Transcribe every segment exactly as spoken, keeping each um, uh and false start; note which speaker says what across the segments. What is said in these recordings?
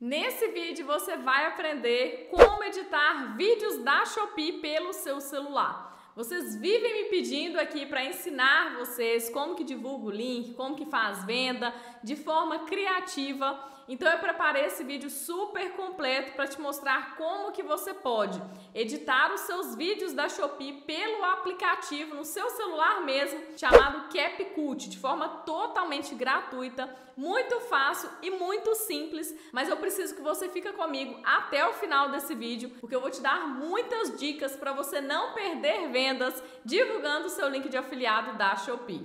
Speaker 1: Nesse vídeo você vai aprender como editar vídeos da Shopee pelo seu celular. Vocês vivem me pedindo aqui para ensinar vocês como que divulga o link, como que faz venda de forma criativa. Então eu preparei esse vídeo super completo para te mostrar como que você pode editar os seus vídeos da Shopee pelo aplicativo no seu celular mesmo, chamado CapCut, de forma totalmente gratuita, muito fácil e muito simples. Mas eu preciso que você fique comigo até o final desse vídeo, porque eu vou te dar muitas dicas para você não perder vendas divulgando o seu link de afiliado da Shopee.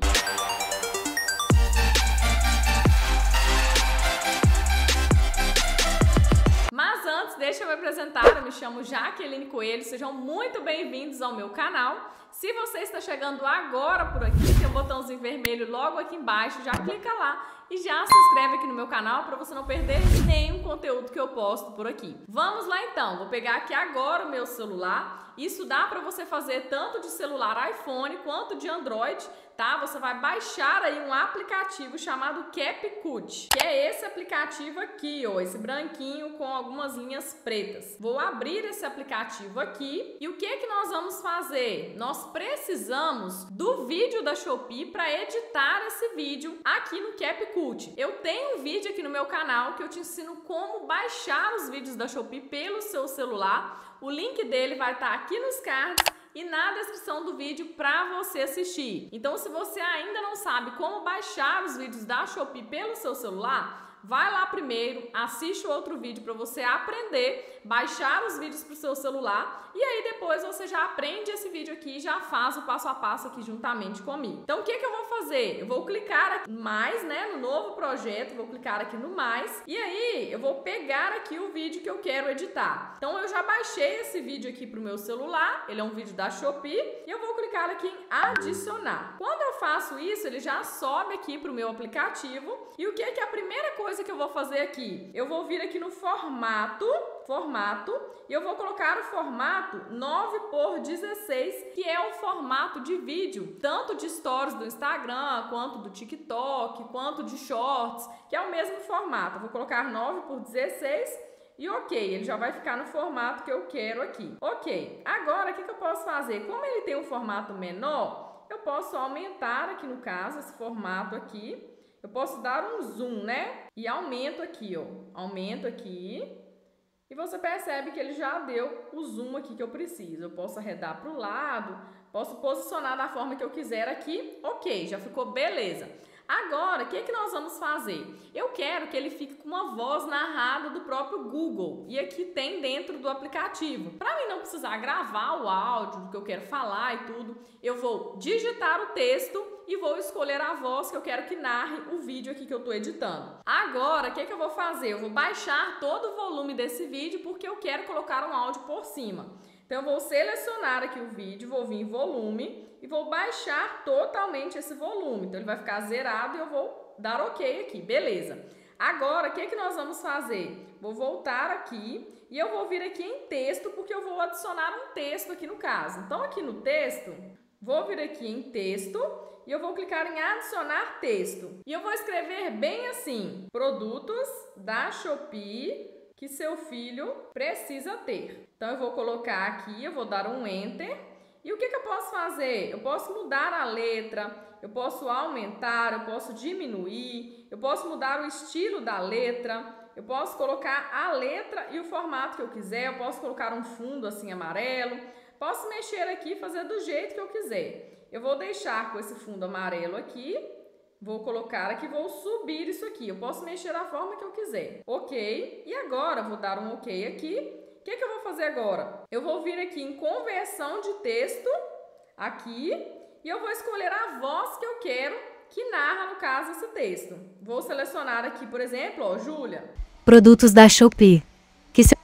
Speaker 1: Mas antes, deixa eu me apresentar, eu me chamo Jaqueline Coelho, sejam muito bem-vindos ao meu canal. Se você está chegando agora por aqui, tem um botãozinho vermelho logo aqui embaixo, já clica lá e já se inscreve aqui no meu canal para você não perder nenhum conteúdo que eu posto por aqui. Vamos lá então, vou pegar aqui agora o meu celular. Isso dá para você fazer tanto de celular iPhone quanto de Android, tá? Você vai baixar aí um aplicativo chamado CapCut, que é esse aplicativo aqui, ó, esse branquinho com algumas linhas pretas. Vou abrir esse aplicativo aqui e o que é que nós vamos fazer? Nós precisamos do vídeo da Shopee para editar esse vídeo aqui no CapCut. Eu tenho um vídeo aqui no meu canal que eu te ensino como baixar os vídeos da Shopee pelo seu celular. O link dele vai estar aqui nos cards e na descrição do vídeo para você assistir. Então, se você ainda não sabe como baixar os vídeos da Shopee pelo seu celular, vai lá primeiro, assiste o outro vídeo para você aprender, baixar os vídeos para o seu celular e aí depois você já aprende esse vídeo aqui e já faz o passo a passo aqui juntamente comigo. Então, o que que eu vou fazer? Eu vou clicar aqui em mais, né, no novo projeto, vou clicar aqui no mais e aí eu vou pegar aqui o vídeo que eu quero editar. Então, eu já baixei esse vídeo aqui para o meu celular, ele é um vídeo da Shopee e eu vou clicar aqui em adicionar. Quando eu faço isso, ele já sobe aqui para o meu aplicativo e o que é que é a primeira coisa que eu vou fazer aqui? Eu vou vir aqui no formato, formato, e eu vou colocar o formato nove por dezesseis, que é o formato de vídeo, tanto de stories do Instagram, quanto do TikTok, quanto de shorts, que é o mesmo formato. Eu vou colocar nove por dezesseis e ok, ele já vai ficar no formato que eu quero aqui. Ok, agora o que que eu posso fazer? Como ele tem um formato menor, eu posso aumentar aqui no caso, esse formato aqui. Eu posso dar um zoom, né? E aumento aqui, ó. Aumento aqui. E você percebe que ele já deu o zoom aqui que eu preciso. Eu posso arredar para o lado, posso posicionar da forma que eu quiser aqui. Ok, já ficou beleza. Agora, o que que nós vamos fazer? Eu quero que ele fique com uma voz narrada do próprio Google. E aqui tem dentro do aplicativo. Para mim não precisar gravar o áudio do que eu quero falar e tudo, eu vou digitar o texto e vou escolher a voz que eu quero que narre o vídeo aqui que eu estou editando. Agora, o que que eu vou fazer? Eu vou baixar todo o volume desse vídeo porque eu quero colocar um áudio por cima. Então, eu vou selecionar aqui o vídeo, vou vir em volume e vou baixar totalmente esse volume. Então, ele vai ficar zerado e eu vou dar ok aqui, beleza. Agora, o que que nós vamos fazer? Vou voltar aqui e eu vou vir aqui em texto porque eu vou adicionar um texto aqui no caso. Então, aqui no texto, vou vir aqui em texto e eu vou clicar em adicionar texto. E eu vou escrever bem assim, produtos da Shopee que seu filho precisa ter. Então, eu vou colocar aqui, eu vou dar um enter. E o que que eu posso fazer? Eu posso mudar a letra, eu posso aumentar, eu posso diminuir, eu posso mudar o estilo da letra, eu posso colocar a letra e o formato que eu quiser, eu posso colocar um fundo assim amarelo, posso mexer aqui e fazer do jeito que eu quiser. Eu vou deixar com esse fundo amarelo aqui. Vou colocar aqui, vou subir isso aqui. Eu posso mexer da forma que eu quiser. Ok. E agora, vou dar um ok aqui. O que que eu vou fazer agora? Eu vou vir aqui em conversão de texto, aqui, e eu vou escolher a voz que eu quero que narra, no caso, esse texto. Vou selecionar aqui, por exemplo, ó, Júlia.
Speaker 2: Produtos da Shopee. Que seu...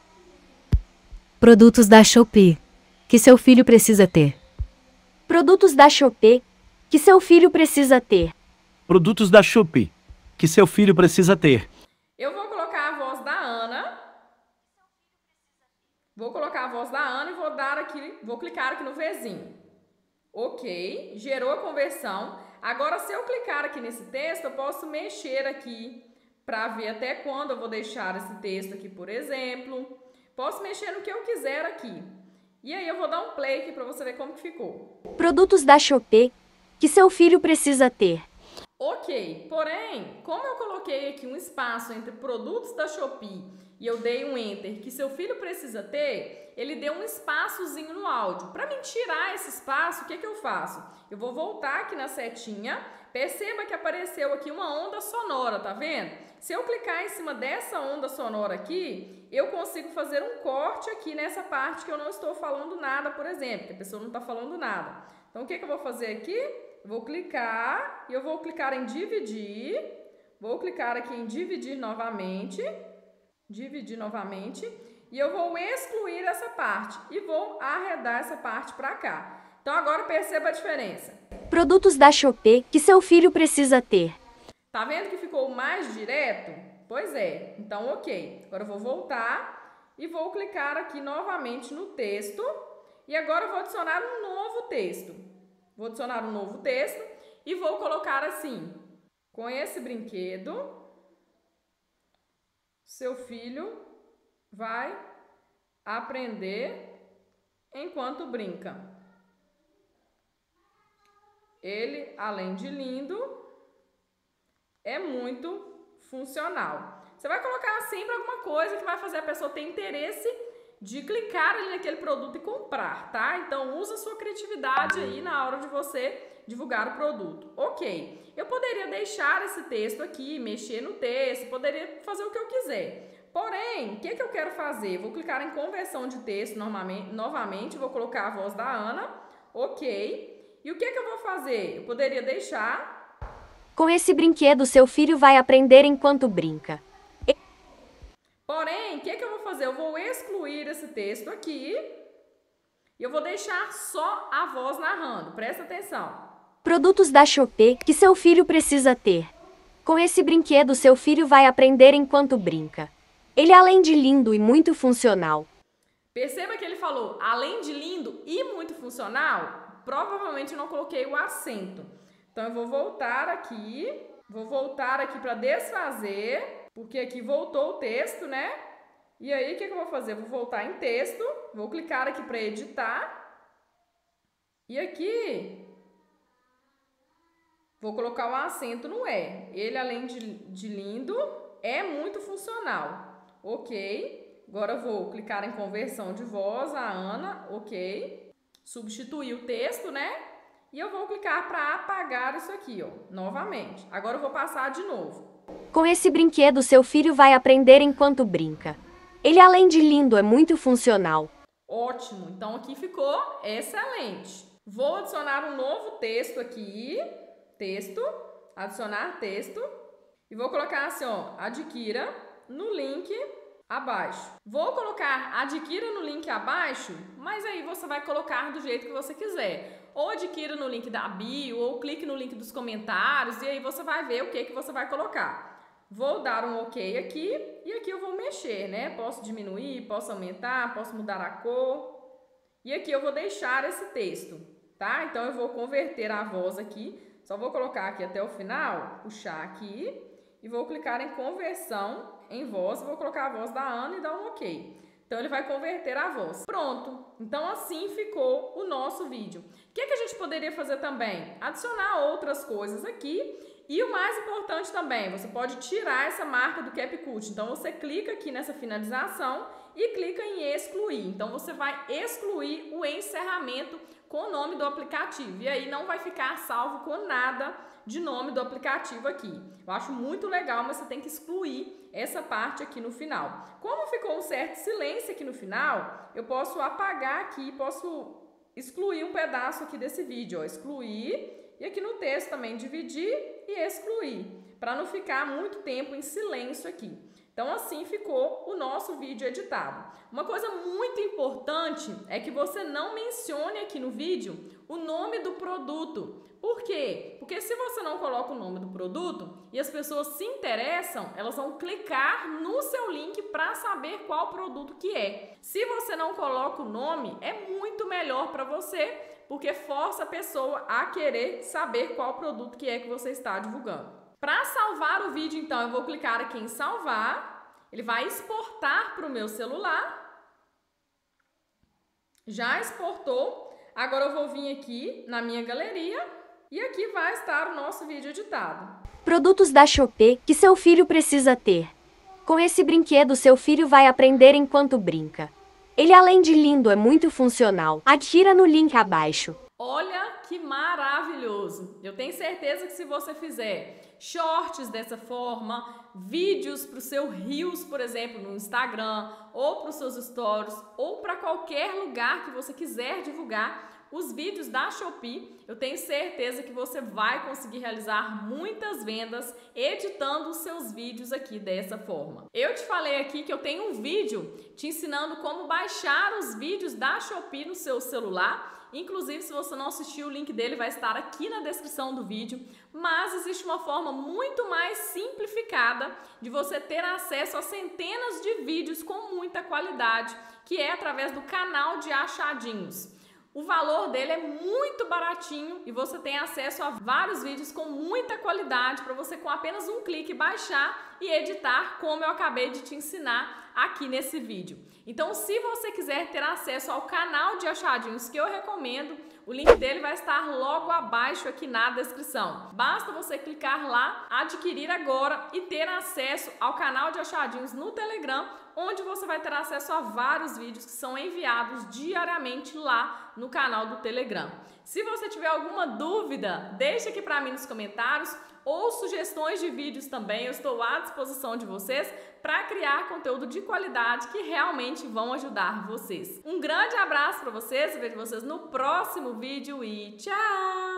Speaker 2: Produtos da Shopee. Que seu filho precisa ter.
Speaker 3: Produtos da Shopee. Que seu filho precisa ter.
Speaker 4: Produtos da Shopee, que seu filho precisa ter.
Speaker 1: Eu vou colocar a voz da Ana. Vou colocar a voz da Ana e vou dar aqui, vou clicar aqui no Vzinho. Ok, gerou a conversão. Agora, se eu clicar aqui nesse texto, eu posso mexer aqui, para ver até quando eu vou deixar esse texto aqui, por exemplo. Posso mexer no que eu quiser aqui. E aí eu vou dar um play aqui para você ver como que ficou.
Speaker 3: Produtos da Shopee que seu filho precisa ter.
Speaker 1: Ok, porém, como eu coloquei aqui um espaço entre produtos da Shopee e eu dei um enter que seu filho precisa ter, ele deu um espaçozinho no áudio. Para mim tirar esse espaço, o que que eu faço? Eu vou voltar aqui na setinha, perceba que apareceu aqui uma onda sonora, tá vendo? Se eu clicar em cima dessa onda sonora aqui, eu consigo fazer um corte aqui nessa parte que eu não estou falando nada, por exemplo, que a pessoa não está falando nada. Então, o que que eu vou fazer aqui? Vou clicar e eu vou clicar em dividir, vou clicar aqui em dividir novamente, dividir novamente e eu vou excluir essa parte e vou arredar essa parte para cá. Então agora perceba a diferença.
Speaker 3: Produtos da Shopee que seu filho precisa ter.
Speaker 1: Tá vendo que ficou mais direto? Pois é, então ok. Agora eu vou voltar e vou clicar aqui novamente no texto e agora eu vou adicionar um novo texto. Vou adicionar um novo texto e vou colocar assim: com esse brinquedo, seu filho vai aprender enquanto brinca. Ele, além de lindo, é muito funcional. Você vai colocar sempre alguma coisa que vai fazer a pessoa ter interesse de clicar ali naquele produto e comprar, tá? Então, usa a sua criatividade aí na hora de você divulgar o produto. Ok, eu poderia deixar esse texto aqui, mexer no texto, poderia fazer o que eu quiser. Porém, o que, que eu quero fazer? Vou clicar em conversão de texto novamente, novamente, vou colocar a voz da Ana, ok. E o que, que eu vou fazer? Eu poderia deixar...
Speaker 3: Com esse brinquedo, seu filho vai aprender enquanto brinca.
Speaker 1: Porém, o que, que eu vou fazer? Eu vou excluir esse texto aqui e eu vou deixar só a voz narrando. Presta atenção.
Speaker 3: Produtos da Shopee que seu filho precisa ter. Com esse brinquedo, seu filho vai aprender enquanto brinca. Ele, além de lindo e muito funcional.
Speaker 1: Perceba que ele falou, além de lindo e muito funcional, provavelmente eu não coloquei o acento. Então, eu vou voltar aqui, vou voltar aqui para desfazer... Porque aqui voltou o texto, né? E aí, o que, que eu vou fazer? Vou voltar em texto, vou clicar aqui para editar. E aqui, vou colocar o acento no E. Ele, além de, de lindo, é muito funcional. Ok. Agora, eu vou clicar em conversão de voz, a Ana. Ok. Substituir o texto, né? E eu vou clicar para apagar isso aqui, ó, novamente. Agora, eu vou passar de novo.
Speaker 3: Com esse brinquedo, seu filho vai aprender enquanto brinca. Ele, além de lindo, é muito funcional.
Speaker 1: Ótimo! Então, aqui ficou excelente. Vou adicionar um novo texto aqui. Texto. Adicionar texto. E vou colocar assim, ó, adquira no link abaixo. Vou colocar adquira no link abaixo, mas aí você vai colocar do jeito que você quiser. Ou adquira no link da bio, ou clique no link dos comentários, e aí você vai ver o que, que você vai colocar. Vou dar um ok aqui, e aqui eu vou mexer, né? Posso diminuir, posso aumentar, posso mudar a cor. E aqui eu vou deixar esse texto, tá? Então, eu vou converter a voz aqui, só vou colocar aqui até o final, puxar aqui, e vou clicar em conversão em voz, vou colocar a voz da Ana e dar um ok. Então, ele vai converter a voz. Pronto! Então, assim ficou o nosso vídeo. O que, que a gente poderia fazer também? Adicionar outras coisas aqui. E o mais importante também, você pode tirar essa marca do CapCut. Então, você clica aqui nessa finalização e clica em excluir. Então, você vai excluir o encerramento com o nome do aplicativo. E aí, não vai ficar salvo com nada de nome do aplicativo aqui. Eu acho muito legal, mas você tem que excluir essa parte aqui no final. Como ficou um certo silêncio aqui no final, eu posso apagar aqui, posso excluir um pedaço aqui desse vídeo, ó, excluir, e aqui no texto também dividir e excluir, para não ficar muito tempo em silêncio aqui. Então, assim ficou o nosso vídeo editado. Uma coisa muito importante é que você não mencione aqui no vídeo o nome do produto. Por quê? Porque se você não coloca o nome do produto e as pessoas se interessam, elas vão clicar no seu link para saber qual produto que é. Se você não coloca o nome, é muito melhor para você, porque força a pessoa a querer saber qual produto que é que você está divulgando. Para salvar o vídeo, então, eu vou clicar aqui em salvar. Ele vai exportar para o meu celular. Já exportou. Agora eu vou vir aqui na minha galeria e aqui vai estar o nosso vídeo editado.
Speaker 3: Produtos da Shopee que seu filho precisa ter. Com esse brinquedo, seu filho vai aprender enquanto brinca. Ele, além de lindo, é muito funcional. Adquira no link abaixo.
Speaker 1: Olha que maravilhoso! Eu tenho certeza que se você fizer shorts dessa forma, vídeos para o seu Reels, por exemplo, no Instagram, ou para os seus stories, ou para qualquer lugar que você quiser divulgar os vídeos da Shopee, eu tenho certeza que você vai conseguir realizar muitas vendas editando os seus vídeos aqui dessa forma. Eu te falei aqui que eu tenho um vídeo te ensinando como baixar os vídeos da Shopee no seu celular. Inclusive, se você não assistiu, o link dele vai estar aqui na descrição do vídeo. Mas existe uma forma muito mais simplificada de você ter acesso a centenas de vídeos com muita qualidade, que é através do canal de achadinhos. O valor dele é muito baratinho e você tem acesso a vários vídeos com muita qualidade para você com apenas um clique baixar e editar, como eu acabei de te ensinar aqui nesse vídeo. Então, se você quiser ter acesso ao canal de achadinhos que eu recomendo, o link dele vai estar logo abaixo aqui na descrição. Basta você clicar lá, adquirir agora e ter acesso ao canal de achadinhos no Telegram, onde você vai ter acesso a vários vídeos que são enviados diariamente lá no canal do Telegram. Se você tiver alguma dúvida, deixa aqui para mim nos comentários ou sugestões de vídeos também, eu estou à disposição de vocês para criar conteúdo de qualidade que realmente vão ajudar vocês. Um grande abraço para vocês, vejo vocês no próximo vídeo e tchau!